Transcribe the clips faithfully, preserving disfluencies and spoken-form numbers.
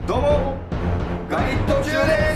どうもガリット中です。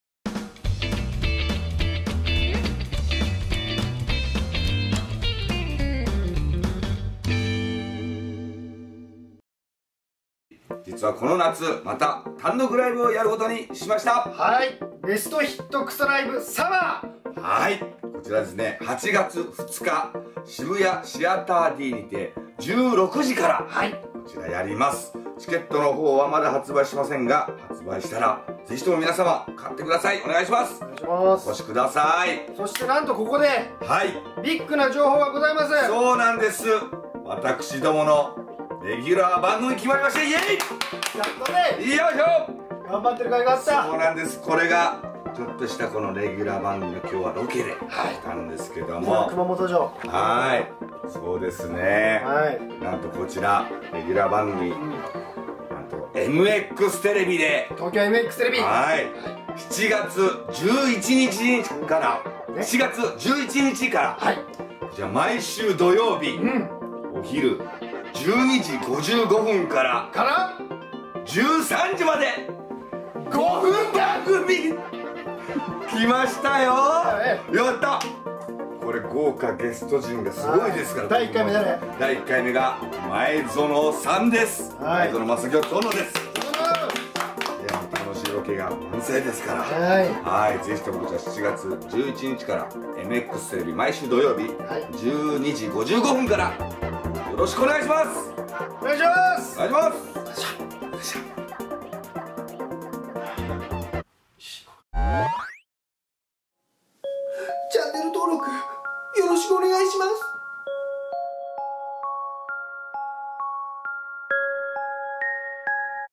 実はこの夏また単独ライブをやることにしました。 はい、ベストヒット草ライブサマー。 はい、こちらですね、はちがつふつか渋谷シアター D にてじゅうろくじからはいこちらやります。チケットの方はまだ発売しませんが、発売したらぜひとも皆様買ってください。お願いします。 お願いします。 お越しください。 そしてなんとここではいビッグな情報がございます。 そうなんです。私どものレギュラー番組決まりました。イエイ、 やっとね、 よいしょ。 頑張ってる甲斐があった。 そうなんです。これがちょっとしたこのレギュラー番組の今日はロケで来たんですけども、 熊本城。 はい、そうですね、 はい、 なんとこちらレギュラー番組、 うん、 なんと エムエックス テレビで、 東京 エムエックス テレビ、 はい、しちがつじゅういちにちから、ね、しがつじゅういちにちから、はい、じゃあ毎週土曜日、うん、お昼じゅうにじごじゅうごふんからからじゅうさんじまでごふん番組来ましたよ。やった。これ豪華ゲスト陣がすごいですから。 だいいっかいめだね。 だいいっかいめが前園さんです。前園正行殿です。いや、楽しいロケが満載ですから。はい、ぜひともじゃあしちがつじゅういちにちから エムエックス テレビ毎週土曜日じゅうにじごじゅうごふんからよろしくお願いします。 お願いします。 お願いします。